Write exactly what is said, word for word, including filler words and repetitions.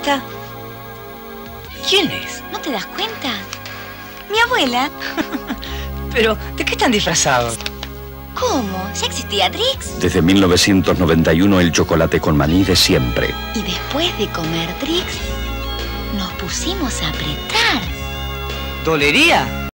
esta? ¿Quién es? ¿No te das cuenta? Mi abuela. Pero, ¿de qué están disfrazados? ¿Cómo? ¿Ya existía Drix? Desde mil novecientos noventa y uno el chocolate con maní de siempre. Y después de comer Drix, nos pusimos a apretar. ¿Dolería?